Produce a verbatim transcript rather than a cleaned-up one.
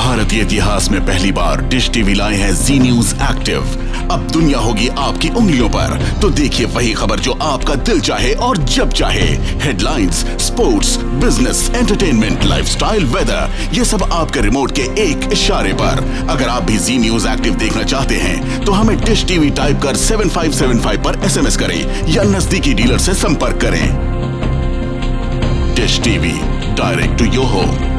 भारतीय इतिहास में पहली बार डिश टीवी लाए हैं जी न्यूज एक्टिव। अब दुनिया होगी आपकी उंगलियों पर, तो देखिए वही खबर जो आपका दिल चाहे और जब चाहे। Headlines, sports, business, entertainment, lifestyle, weather, ये सब आपके रिमोट के एक इशारे पर। अगर आप भी जी न्यूज एक्टिव देखना चाहते हैं तो हमें डिश टीवी टाइप कर सेवन फाइव सेवन फाइव पर एसएमएस करें या नजदीकी डीलर से संपर्क करें। Dish TV, direct to your home.